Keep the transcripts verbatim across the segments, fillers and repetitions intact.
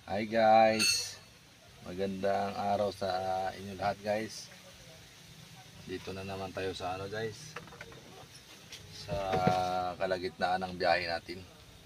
Hi guys, magandang araw sa inyo lahat guys. Dito na naman tayo sa ano guys, sa kalagitnaan ng biyahe natin.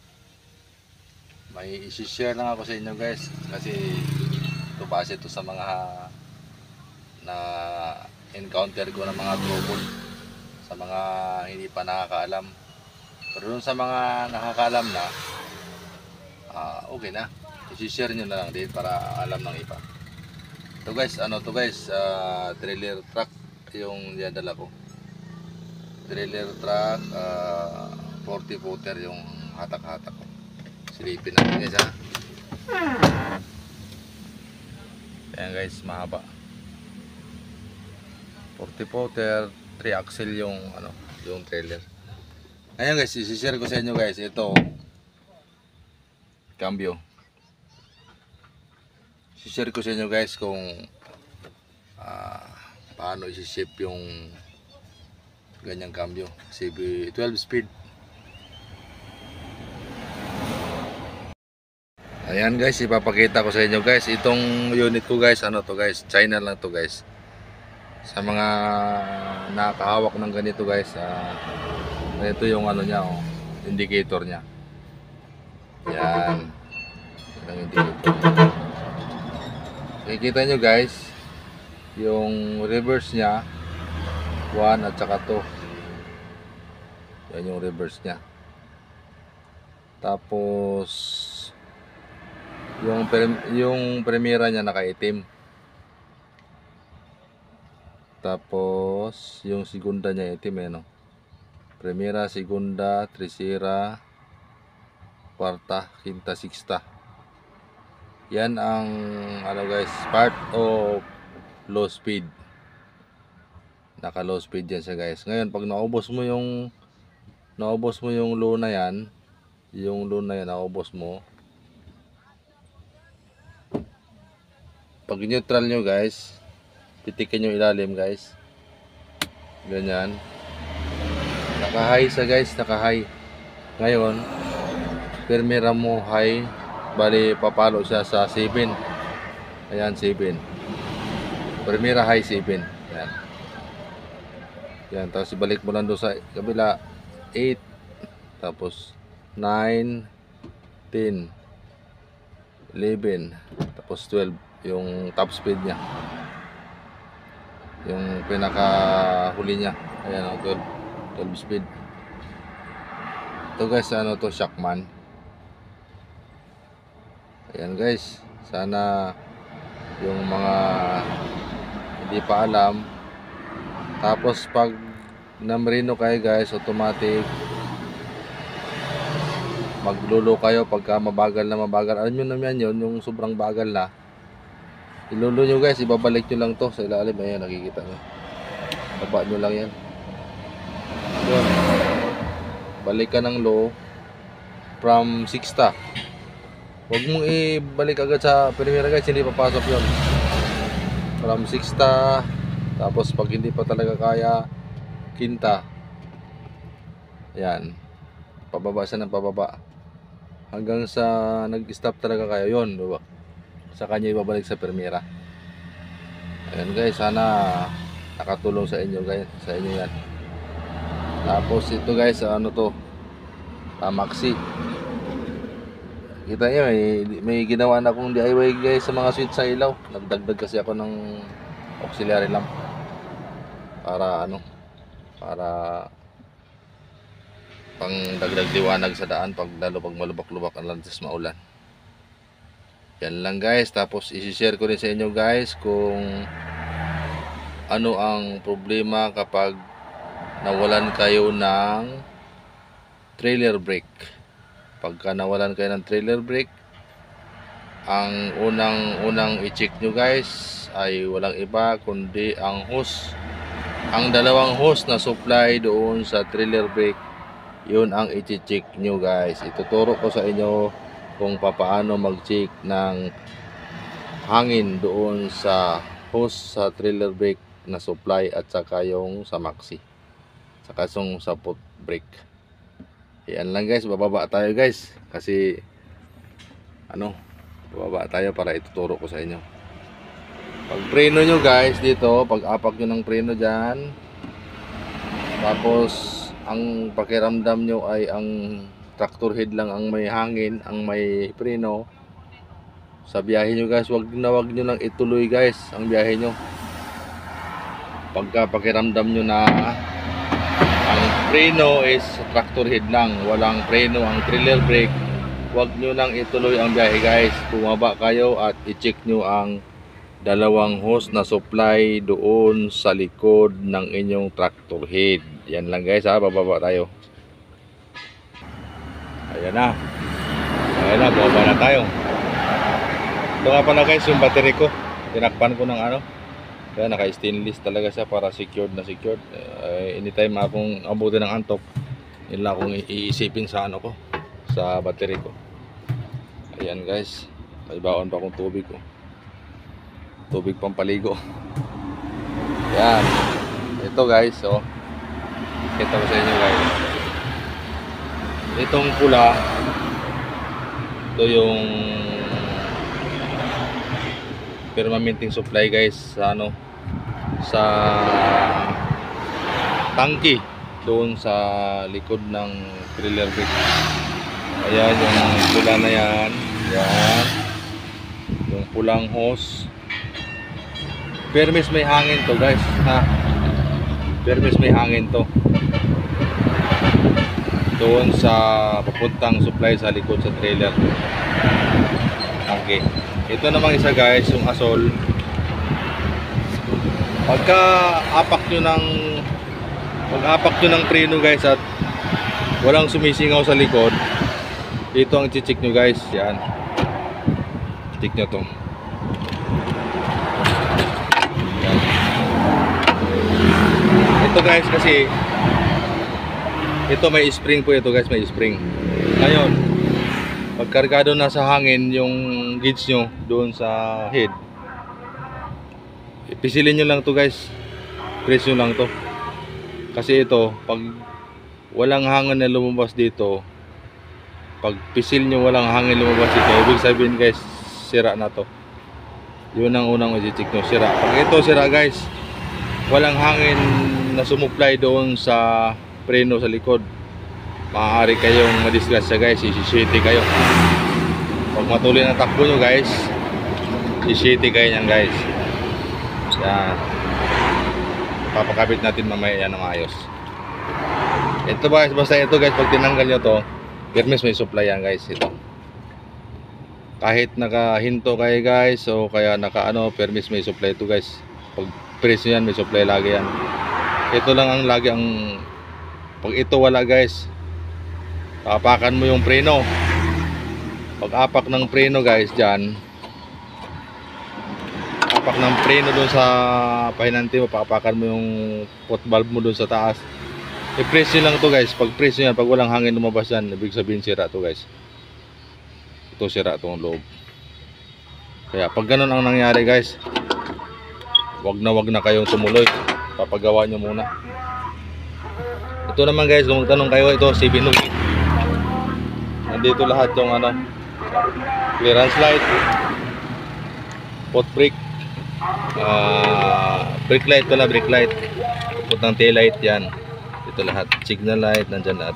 May isi-share lang ako sa inyo guys, kasi ito base ito sa mga na encounter ko ng mga trouble, sa mga hindi pa nakakaalam. Pero dun sa mga nakakaalam na, uh, okay na, isi-share nyo na lang din para alam ng iba. Ito guys, ano to guys, uh, trailer truck yung dinadala ko. Trailer truck, uh, forty footer yung hatak-hatak ko. Silipin natin guys ha. Ayan guys, mahaba. forty footer, three axle yung ano, yung trailer. Ayan guys, isi-share ko sa inyo guys, ito cambio. I-share ko sa inyo guys kung uh, paano isi-shape yung ganyang cambio. Kasi twelve speed. Ayan guys, ipapakita ko sa inyo guys. Itong unit ko guys, ano to guys, China lang to guys. Sa mga nakahawak ng ganito guys, uh, ito yung ano niya, oh, indicator niya. Yan. Yung indicator niya. Nakikita nyo guys, yung reverse nya one at saka two. Yan yung reverse nya. Tapos yung yung premiera nya nakaitim. Tapos yung segunda nya itim eh, no? Premiera, segunda, tercera, kwarta, quinta, sixta. Yan ang ano guys, part of low speed. Naka low speed yan siya guys. Ngayon pag naubos mo yung naubos mo yung low na yan, yung low na yan naubos mo, pag neutral nyo guys, pitikin nyo ilalim guys, ganyan, naka high sa guys, naka high. Ngayon permira mo high, bali papalo siya sa seven. Ayan, seven. Primera high seven. Ayan. Ayan, tapos ibalik mo lang doon sa kabila eight. Tapos nine, ten, eleven, tapos twelve yung top speed niya. Yung pinaka huli niya. Ayan, twelve, twelve speed. Ito guys, ano to, Shockman. Ayan guys, sana yung mga hindi pa alam. Tapos pag namrino kayo guys, automatic maglulo kayo pagka mabagal na mabagal. Alam nyo naman yun, yung sobrang bagal na, ilulo nyo guys, ibabalik nyo lang to sa ilalim. Ayan, nakikita nyo, baba nyo lang yan. Yun, balik ka ng low from sixta. Huwag mong ibalik agad sa primera guys, hindi papasok yun. From sixta, tapos pag hindi pa talaga kaya, quinta. Ayan, pababa siya ng pababa hanggang sa nag-stop talaga kayo, yun, diba? Sa kanya ibabalik sa primera. Ayan guys, sana nakatulong sa inyo guys, sa inyo yan. Tapos ito guys, ano to, uh, Maxi. Kita nyo, may, may ginawa na akong D I Y guys sa mga switch sa ilaw. Nagdagdag kasi ako ng auxiliary lamp para ano, para pang dagdag liwanag sa daan pag lalo pag malubak-lubak ang landas maulan. Yan lang guys. Tapos isi-share ko rin sa inyo guys kung ano ang problema kapag nawalan kayo ng trailer brake. Pagka nawalan kayo ng trailer brake, ang unang-unang i-check nyo guys ay walang iba kundi ang hose. Ang dalawang hose na supply doon sa trailer brake, yun ang i-check nyo guys. Ituturo ko sa inyo kung paano mag-check ng hangin doon sa hose sa trailer brake na supply at saka yung sa Maxi, saka yung sa foot brake. Yan lang guys, bababa tayo guys kasi ano, Baba tayo para ituturo ko sa inyo. Pag preno nyo guys dito, pag apak nyo ng preno dyan, tapos ang pakiramdam nyo ay ang tractor head lang ang may hangin, ang may preno, sa biyahe nyo guys, wag na wag nyo nang ituloy guys ang biyahe nyo. Pagka pakiramdam nyo na ang preno is tractor head lang, walang preno ang trailer brake, wag nyo nang ituloy ang biyahe guys. Bumaba kayo at i-check nyo ang dalawang hose na supply doon sa likod ng inyong tractor head. Yan lang guys ha, bababa tayo. Ayan na. Ayan na, bababa na tayo. Ito nga pala guys yung battery ko. Tinakpan ko ng ano. Kaya naka-stainless talaga siya para secured na secured. Uh, anytime akong abutin ng antok, yun lang akong iisipin sa ano ko, sa battery ko. Ayan guys, may baon pa akong tubig ko. Tubig pampaligo. Yan. Ito guys, oh. Kita ko sa inyo guys. Itong pula, ito yung permanenting supply guys sa ano, sa tangke doon sa likod ng trailer brake. Ayan yung pula na yan. Yan yung pulang hose. Permis may hangin to guys ha. Permis may hangin to doon sa papuntang supply sa likod sa trailer. Okay. Ito namang isa guys, yung asol. Pagka apak nyo ng pag apak nyo ng preno guys at walang sumisingaw sa likod, ito ang i-check nyo guys. Yan, check nyo to. Yan. Ito guys kasi ito may spring po ito guys, may spring. Ngayon pagkargado na sa hangin yung gauge nyo doon sa head, ipisilin nyo lang to guys, press nyo lang to. Kasi ito pag walang hangin na lumabas dito, pag pisil nyo walang hangin lumabas dito, ibig sabihin guys sira na to. Yun ang unang i-check nyo, sira. Pag ito sira guys, walang hangin na sumupply doon sa preno sa likod, maaari kayong madisgrasya guys, isisiti kayo. Pag matuloy na takbo nyo guys, isisiti kayo nyan guys. Yan, papakabit natin mamaya yan ng ayos. Ito ba guys, basta ito guys, pag tinanggal nyo to, permis may supply yan guys. Ito kahit nakahinto kayo guys, o kaya naka ano, permis may supply ito guys. Pag press nyo yan, may supply lagi yan. Ito lang ang lagi ang, pag ito wala guys, apakan mo yung preno. Pag apak ng preno guys dyan, apak ng preno doon sa pahinanti mo, papakan mo yung pot valve mo doon sa taas, i-press nyo lang to guys. Pag press nyo yan, pag walang hangin lumabas yan, ibig sabihin sira to guys. Ito sira itong loob. Kaya pag ganun ang nangyari guys, wag na wag na kayong tumuloy, papagawa nyo muna. Ito naman guys, kung magtanong kayo, ito si Binuki. Nandito lahat yung ano, clearance light, pot brake, uh, brake light pala, brake light, putang tail light yan. Ito lahat, signal light, nandyan lahat.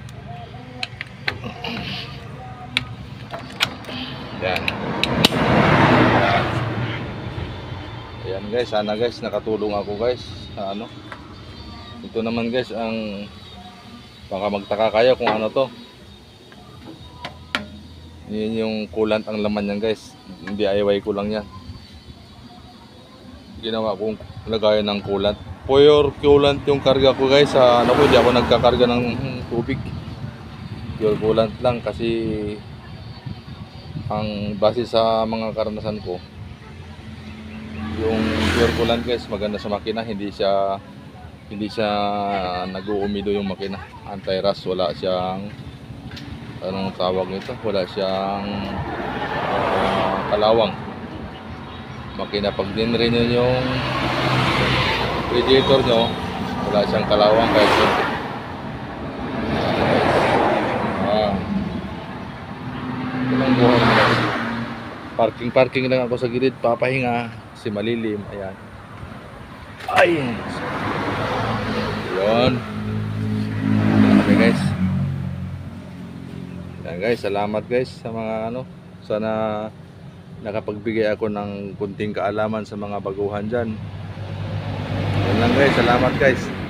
Yan. Yan. Ayan guys, sana guys nakatulong ako guys sa ano. Ito naman guys ang, baka magtaka kayo kung ano to. Yan yung coolant ang laman yan guys. D I Y ko lang yan. Ginawa kong lagayan ng coolant. Pure coolant yung karga ko guys. Sa ano ko, di ako nagkakarga ng tubig. Pure coolant lang kasi ang base sa mga karanasan ko, yung pure coolant guys maganda sa makina. Hindi siya hindi siya nag-uumido yung makina. Anti-rust, wala siyang anong tawag nito, wala siyang uh, kalawang. Makina pag din-renew yung radiator nyo, wala siyang kalawang kahit konti. Ah, ito lang buhay nyo. Parking parking lang ako sa gilid, papahinga kasi malilim. Ayan. Ay. Yun. Okay guys. Yan guys, salamat guys sa mga ano, sana nakapagbigay ako ng kunting kaalaman sa mga baguhan dyan. Yan lang guys, salamat guys.